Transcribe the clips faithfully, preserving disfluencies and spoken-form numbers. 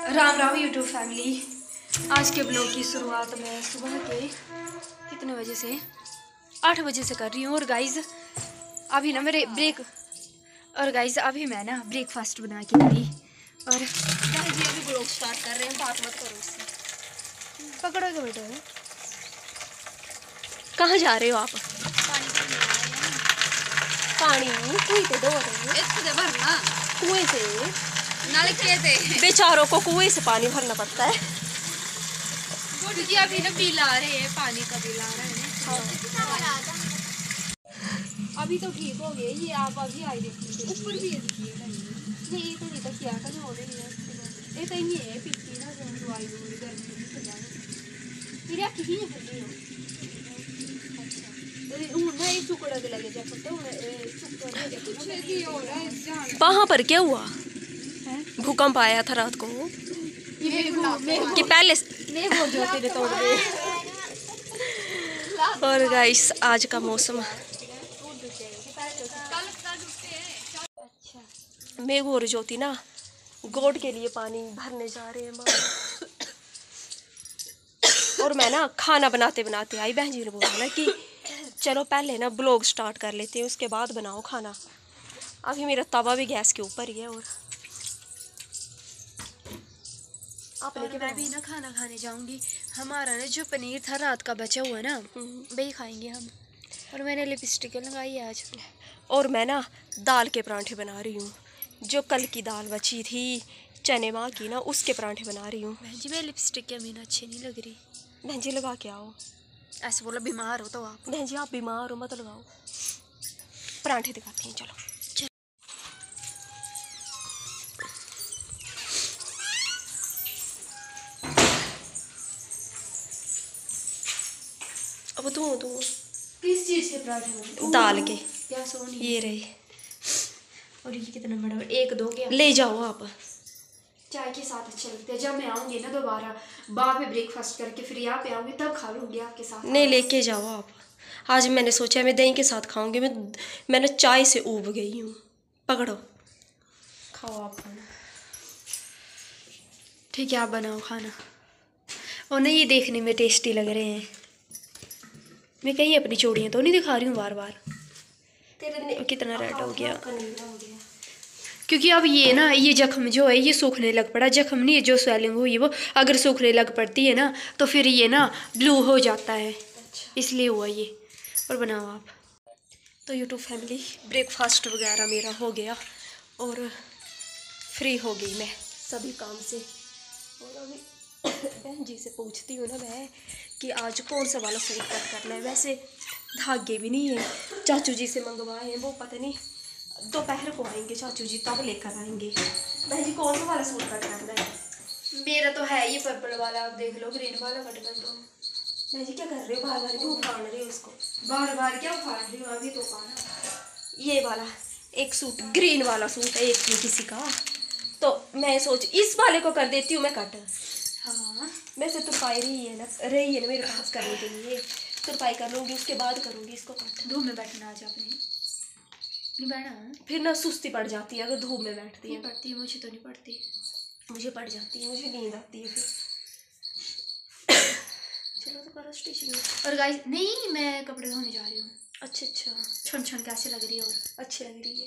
Ram Ram YouTube family. आज के blog की शुरुआत मैं सुबह के कितने बजे से आठ बजे से कर रही हूँ। और गाइज अभी ना मेरे ब्रेक और गाइज अभी मैं ना ब्रेकफास्ट बना के लाई। और जी अभी ब्लॉग स्टार्ट कर रहे हैं, बात मत करो इससे। पकड़ोगे बेटा? कहाँ जा रहे हो आप? पानी कुएं से दो भरना, कुएं से नलके से बेचारों को कुएं से पानी भरना पड़ता है क्योंकि अभी ना बिल आ रहे हैं, पानी का बिल आ रहा है। अभी तो ठीक हो गए ये। आप अभी आई देखिए ऊपर भी ये तो नहीं तो क्या करना हो रही है। ये तो ये है पिछली ना जो दवाई दूरी गर्मी से जाए फिर आप किसी ने कर रही हो। वहाँ पर क्या हुआ? भूकंप आया था रात को कि पहले तोड़ दिए। और गाइस आज का मौसम मेघ और ज्योति ना गोड के लिए पानी भरने जा रहे हैं। और मैं ना खाना बनाते बनाते आई, बहन जी ने बोला ना कि चलो पहले ना ब्लॉग स्टार्ट कर लेते हैं, उसके बाद बनाओ खाना। अभी मेरा तवा भी गैस के ऊपर ही है। और आप और मैं भी ना खाना खाने जाऊंगी। हमारा ना जो पनीर था रात का बचा हुआ ना वही खाएंगे हम। और मैंने लिपस्टिक लगाई है आज। और मैं ना दाल के परांठे बना रही हूँ। जो कल की दाल बची थी चने माँ की ना, उसके परांठे बना रही हूँ। बहन जी मैं लिपस्टिक के मीना अच्छी नहीं लग रही। बहन जी लगा के आओ। ऐसे बोला बीमार हो तो आप? बहन जी आप बीमार हो मत लगाओ। परांठे दिखाती हैं चलो। अब दूँ दूँ किस चीज़ के पराठे? दाल के। क्या सोनी ये रहे। और ये कितना बड़ा? एक दो क्या ले जाओ आप। चाय के साथ अच्छे लगते हैं। जब मैं आऊँगी ना दोबारा बाहर पे ब्रेकफास्ट करके फिर यहाँ पे आऊँगी तब खा लूँगी आपके साथ। नहीं लेके जाओ आप। आज मैंने सोचा मैं दही के साथ खाऊंगी। मैं मैंने चाय से ऊब गई हूँ। पकड़ो खाओ आप खाना। ठीक है आप बनाओ खाना। और नहीं ये देखने में टेस्टी लग रहे हैं। मैं कहीं अपनी चूड़ियाँ तो नहीं दिखा रही हूँ बार बार। तेरे कितना रेड हो गया क्योंकि अब ये ना ये जख्म जो है ये सूखने लग पड़ा। जख्म नहीं है, जो स्वेलिंग हुई वो अगर सूखने लग पड़ती है ना तो फिर ये ना ब्लू हो जाता है। अच्छा। इसलिए हुआ ये। और बनाओ आप। तो यूट्यूब फैमिली ब्रेकफास्ट वगैरह मेरा हो गया और फ्री हो गई मैं सभी काम से। और अभी बहन जी से पूछती हूँ ना मैं कि आज कौन सा वाला सूट कट करना है। वैसे धागे भी नहीं है, चाचू जी से मंगवाए हैं। वो पता नहीं दोपहर को आएंगे चाचू जी, तब लेकर आएंगे। बहन जी कौन सा वाला सूट कट करना है? मेरा तो है ये पर्पल वाला, आप देख लो ग्रीन वाला कट कर दो। बहन जी क्या कर रहे हो? बार बार क्यों उखाड़ रहे हो उसको? बार बार क्या उखाड़ रही हूँ? अभी तो पाना ये वाला एक सूट ग्रीन वाला सूट है एक किसी का, तो मैं सोच इस वाले को कर देती हूँ मैं कट। हाँ वैसे तुरपाई रही है ना रही है ना मेरे पास करने के लिए, तुरपाई कर लूँगी उसके बाद करूँगी इसको कट। धूप में बैठना आज आपने नहीं बैठा? फिर ना सुस्ती पड़ जाती है अगर धूप में बैठती है। पड़ती है मुझे तो नहीं पड़ती। मुझे पड़ जाती है, मुझे नींद आती है फिर। चलो तो करो स्टिचिंग। और गाइस नहीं मैं कपड़े धोने जा रही हूँ। अच्छा अच्छा छन छन कैसे लग रही है? और अच्छी लग रही है।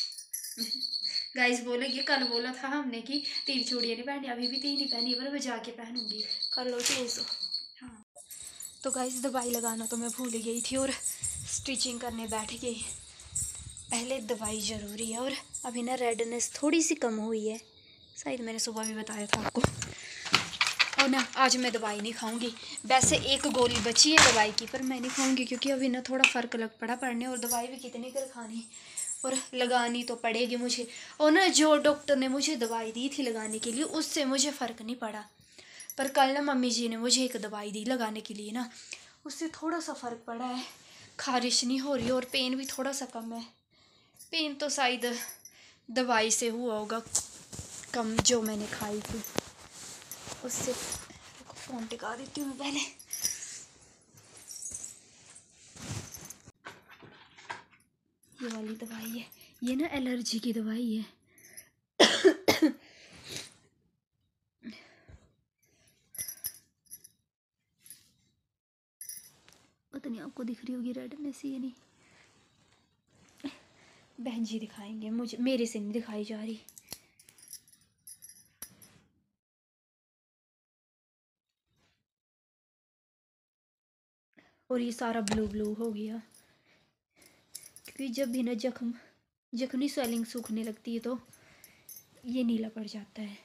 गाइस बोलेंगे कल बोला था हमने कि तीन चूड़ियाँ नहीं पहनी, अभी भी तीन ही पहनी है पर मैं जाके पहनूंगी। कर लो तीन सौ। हाँ तो गाइस दवाई लगाना तो मैं भूल गई थी और स्टिचिंग करने बैठ गई। पहले दवाई ज़रूरी है। और अभी ना रेडनेस थोड़ी सी कम हुई है, शायद मैंने सुबह भी बताया था आपको। और ना आज मैं दवाई नहीं खाऊंगी। वैसे एक गोली बची है दवाई की पर मैं नहीं खाऊंगी क्योंकि अभी ना थोड़ा फ़र्क लग पड़ा पड़ने। और दवाई भी कितनी कर खानी और लगानी तो पड़ेगी मुझे। और ना जो डॉक्टर ने मुझे दवाई दी थी लगाने के लिए उससे मुझे फ़र्क नहीं पड़ा। पर कल ना मम्मी जी ने मुझे एक दवाई दी लगाने के लिए ना, उससे थोड़ा सा फ़र्क पड़ा है। खारिश नहीं हो रही और पेन भी थोड़ा सा कम है। पेन तो शायद दवाई से हुआ होगा कम जो मैंने खाई थी उससे। फ़ोन टिका देती हूँ पहले। ये वाली दवाई है, ये ना एलर्जी की दवाई है। पता नहीं आपको दिख रही होगी रेडनेस ये नहीं। बहन जी दिखाएंगे, मुझे मेरे से नहीं दिखाई जा रही। और ये सारा ब्लू ब्लू हो गया, क्योंकि जब भी ना जख्म जख्मी स्वेलिंग सूखने लगती है तो ये नीला पड़ जाता है।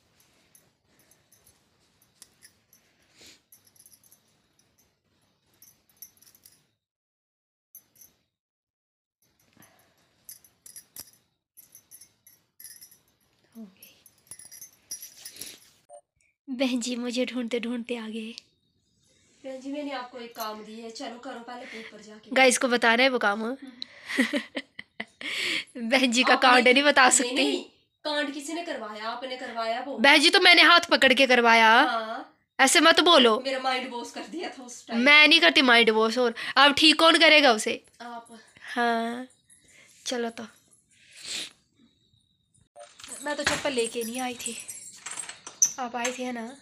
हो गई। बहन जी मुझे ढूंढते ढूंढते आ गए। बहन जी मैंने आपको एक काम दिया है, चलो करो पहले ऊपर जाके। गाइस को बता रहे हैं वो काम। बहन जी का आपने- कांड नहीं बता नहीं, सकती। नहीं, कांड किसी ने करवाया? आपने करवाया वो। बहन जी तो मैंने हाथ पकड़ के करवाया। हाँ, ऐसे मत बोलो। मेरा माइंड वॉश कर दिया था उस टाइम। मैं नहीं करती माइंड वॉश, और अब ठीक कौन करेगा उसे? आप। हाँ चलो तो। मैं तो चप्पल लेके नहीं आई थी, आप आए थे ना।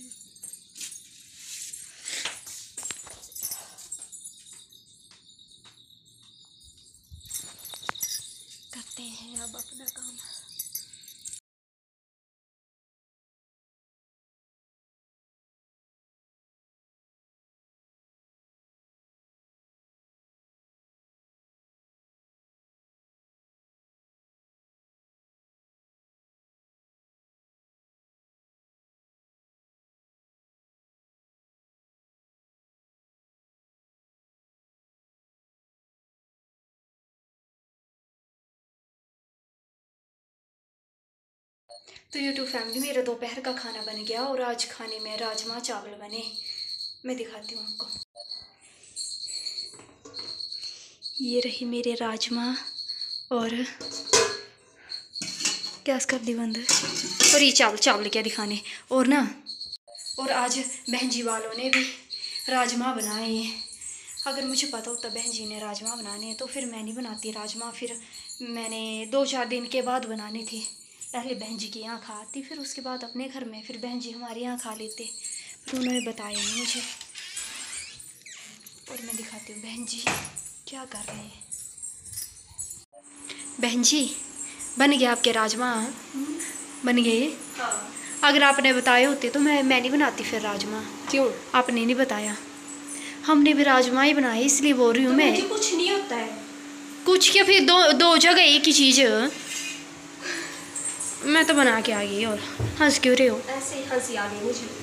करते हैं अब अपना काम। तो यूट्यूब फैमिली, मेरा दोपहर का खाना बन गया और आज खाने में राजमा चावल बने। मैं दिखाती हूँ आपको। ये रही मेरे राजमा और गैस कर दी बंद। और ये चावल चावल क्या दिखाने। और ना, और आज बहन जी वालों ने भी राजमा बनाए हैं। अगर मुझे पता होता बहन जी ने राजमा बनाने हैं तो फिर मैं नहीं बनाती राजमा। फिर मैंने दो चार दिन के बाद बनाने थे। पहले बहन जी के यहाँ खाती, फिर उसके बाद अपने घर में, फिर बहन जी हमारे यहाँ खा लेते। फिर उन्होंने बताया नहीं मुझे। और मैं दिखाती हूँ बहन जी क्या कर रहे हैं। बहन जी बन गया आपके राजमा? बन गए? हाँ। अगर आपने बताए होते तो मैं मैं नहीं बनाती फिर राजमा। क्यों? आपने नहीं बताया। हमने भी राजमा ही बनाए, इसलिए बोल रही हूँ तो मैं। मुझे कुछ नहीं होता है। कुछ क्या, फिर दो दो जगह एक ही चीज़। मैं तो बना के आ गई। और हंस क्यों रहे हो? ऐसे ही हंसी आ गई मुझे।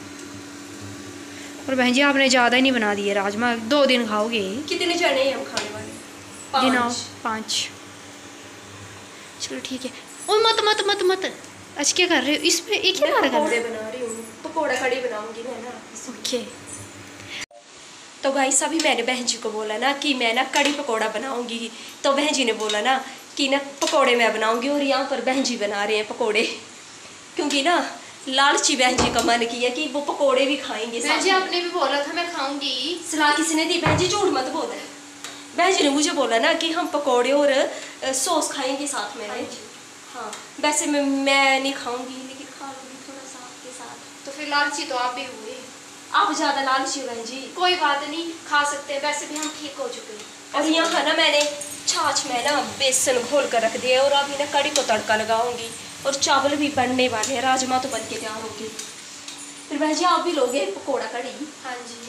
और बहन जी आपने ज़्यादा ही नहीं बना दिए राजमा, दो दिन खाओगे। कितने जने हैं हम खाने वाले? गिनाओ। पाँच। पाँच। चलो ठीक है। ओ मत मत मत मत अच्छा क्या कर रहे हो? इसमें एक ही बार पकौड़े करना। बना रही हूँ, पकौड़ा कड़ी बनाऊंगी मैं ना। ओके। तो गाइस अभी मैंने बहन जी को बोला ना कि मैं ना कड़ी पकौड़ा बनाऊंगी, तो बहन जी ने बोला ना कि ना पकौड़े मैं बनाऊंगी। और यहाँ पर बहन जी बना रहे हैं पकौड़े, क्योंकि ना लालची बहन जी का मन किया कि वो पकौड़े भी खाएंगे। बहन जी आपने भी बोला था मैं खाऊंगी। सलाह किसने दी? बहन जी झूठ मत बोल। बहन जी ने मुझे बोला ना कि हम पकौड़े और सॉस खाएंगे साथ में। हाँ, वैसे मैं मैं नहीं खाऊंगी, लेकिन खा लूंगी थोड़ा सा आपके साथ। तो फिर लालची तो आप ही हुए। आप ज़्यादा लालची हो बहन जी। कोई बात नहीं, खा सकते हैं, वैसे भी हम ठीक हो चुके हैं। और यहाँ ना मैंने छाछ में ना बेसन घोल कर रख दिया, और अभी ना कड़ी को तड़का लगाऊंगी। और चावल भी बनने वाले हैं, राजमा तो बन के तैयार होंगे। फिर बहन जी आप भी लोगे पकौड़ा कड़ी? हाँ जी।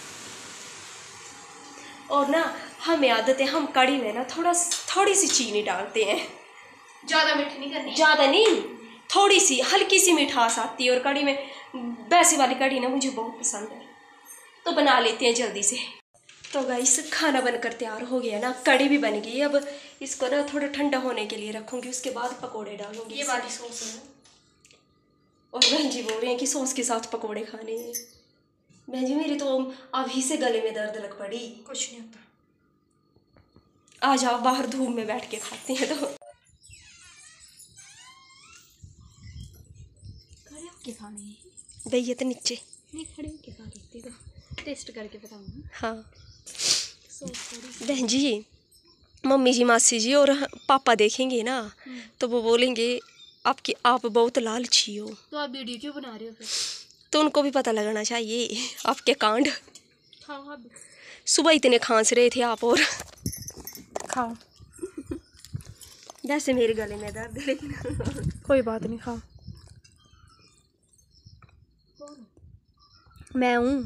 और ना हमें आदत है, हम कड़ी में ना थोड़ा थोड़ी सी चीनी डालते हैं। ज़्यादा मीठी नहीं करनी। ज़्यादा नहीं, थोड़ी सी हल्की सी मिठास आती है। और कड़ी में वैसे वाली कड़ी ना मुझे बहुत पसंद है, तो बना लेते हैं जल्दी से। तो गाइस खाना बनकर तैयार हो गया ना, कड़ी भी बन गई। अब इसको ना थोड़ा ठंडा होने के लिए रखूँगी, उसके बाद पकोड़े डालूंगी। ये वाली सॉस है। और बहन जी बोल रहे हैं कि सॉस के साथ पकोड़े खाने हैं। बहन जी मेरे तो अभी से गले में दर्द लग पड़ी। कुछ नहीं होता। आज आप बाहर धूप में बैठ के खाते हैं तो। खड़े होके खाने हैं। भैया तो नीचे नहीं, खड़े होके खा लेते तो टेस्ट करके बताऊंगा। हाँ। सॉस थोड़ी। बहन जी मम्मी जी, मासी जी और पापा देखेंगे ना तो वो बोलेंगे आपकी आप बहुत लालची हो। तो आप वीडियो क्यों बना रहे हो फिर? तो उनको भी पता लगना चाहिए आपके कांड। हाँ, सुबह इतने खांस रहे थे आप, और खाओ। जैसे मेरे गले में दर्द, लेकिन कोई बात नहीं, खाओ। मैं हूँ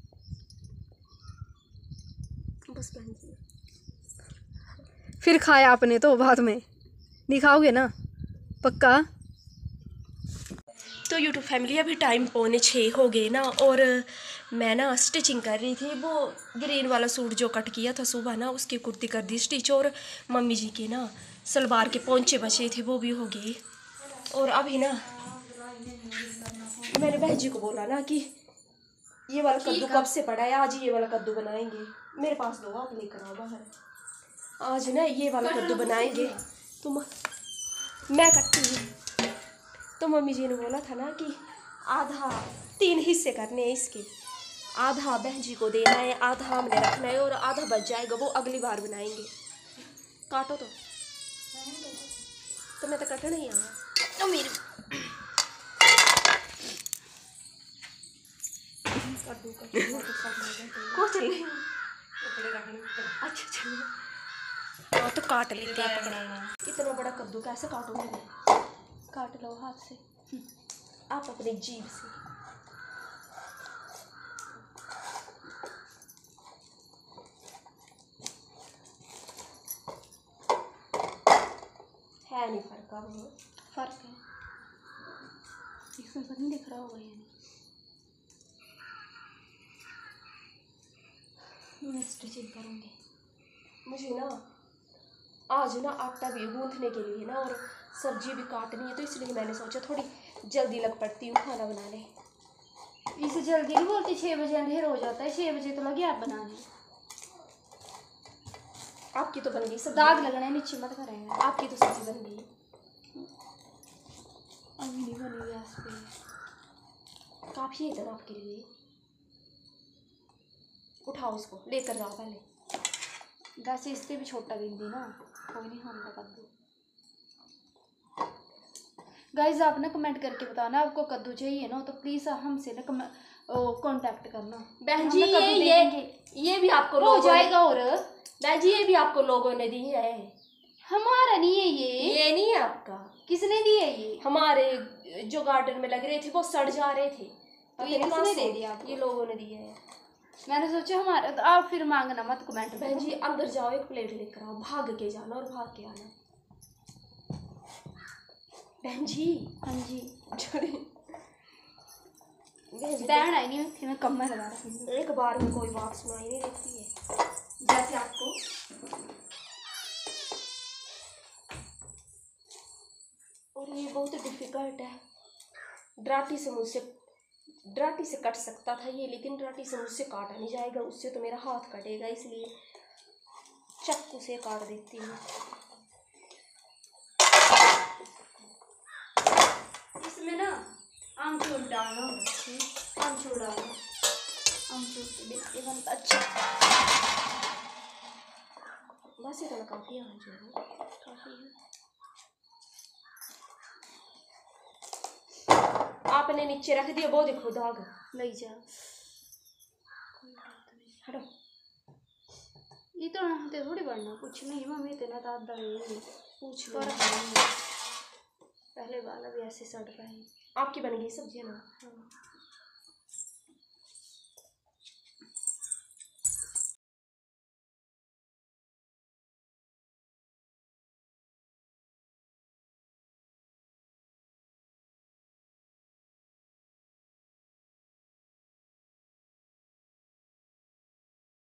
बस बहन जी। फिर खाया आपने तो बाद में नहीं खाओगे ना, पक्का? तो यूट्यूब फैमिली अभी टाइम पौने छः हो गए ना, और मैं ना स्टिचिंग कर रही थी। वो ग्रीन वाला सूट जो कट किया था सुबह ना, उसकी कुर्ती कर दी स्टिच, और मम्मी जी के ना सलवार के पोंचे बचे थे, वो भी हो गए। और अभी ना मैंने बहन जी को बोला ना कि ये वाला कद्दू कब से पड़ा है, आज ये वाला कद्दू बनाएंगे। मेरे पास दो, आप लेकर आओ बाहर। आज ना ये वाला कद्दू बनाएंगे। तो मैं कटती हूँ, तो मम्मी जी ने बोला था ना कि आधा तीन हिस्से करने हैं इसके, आधा बहन जी को देना है, आधा हमने रखना है, और आधा बच जाएगा वो अगली बार बनाएंगे। काटो तो तो मैं तो कटना ही आया तो मेरे कद्दू को चले। अच्छा चलो, हाँ तो काट लेते हैं। पकड़ा इतना बड़ा कद्दू कैसे काटूंगी मैं? काट लो हाथ से, आप अपनी जीभ से। है नहीं फर्क, अब फर्क है इसमें, पता नहीं दिख रहा होगा या नहीं। मैं स्टिचिंग करूँगी। मुझे ना आज ना आटा भी गूंथने के लिए ना, और सब्जी भी काटनी है, तो इसलिए मैंने सोचा थोड़ी जल्दी लग पड़ती हूँ खाना बनाने। इसे जल्दी नहीं बोलती, छः बजे अंधेर हो जाता है, छः बजे तो लगे आप बनाने। आपकी तो बन गई सब, दाग लगना है नीचे मत करेंगे। आपकी तो सब्जी बन गई, अभी नहीं बनी गैस पे। काफ़ी है इतना आपके लिए। उठाओ इसको, लेकर जाओ पहले। वैसे इससे भी छोटा दिन दी ना, कोई नहीं हम कद्दू। गाइज आप ना कमेंट करके बताना आपको कद्दू चाहिए ना, तो प्लीज़ हमसे ना कांटेक्ट करना। बहन जी ये ये ये भी आपको हो जाएगा। और बहन जी ये भी आपको लोगों ने दी है, हमारा नहीं है ये। ये नहीं है आपका। किसने दी है ये? हमारे जो गार्डन में लग रहे थे वो सड़ जा रहे थे, तो ये किसने दे दिया आपको? ये लोगों ने दिए है। मैंने सोचा हमारा, तो आप फिर मांगना मत कमेंट। बहन जी अंदर जाओ, एक प्लेट लेकर आओ, भाग के जाना और भाग के आना। बहन जी। हाँ जी। बहन आई नहीं थी, मैं कम लगा रही हूँ। एक बार में कोई बात सुनाई नहीं देती है, जैसे आपको। और ये बहुत डिफिकल्ट है, डराटी से मुझसे डराटी से कट सकता था ये, लेकिन डराटी से मुझसे काटा नहीं जाएगा, उससे तो मेरा हाथ कटेगा, इसलिए चाकू से काट देती हूँ। इसमें ना आमचूर डालना, आमचूर डालना, आमचूर से बिल्कुल बनता अच्छा। बस इतना काफ़ी है, आमचूर काफ़ी है। आपने नीचे रख दिया, वो देखो दाग लग जा। हटो। ये तो नहाते थोड़ी बढ़ना, कुछ नहीं मम्मी इतना दाद डालेंगे, पूछ पर पहले वाला भी ऐसे सड़ पाए। आपकी बन गई सब्जी ना? हाँ।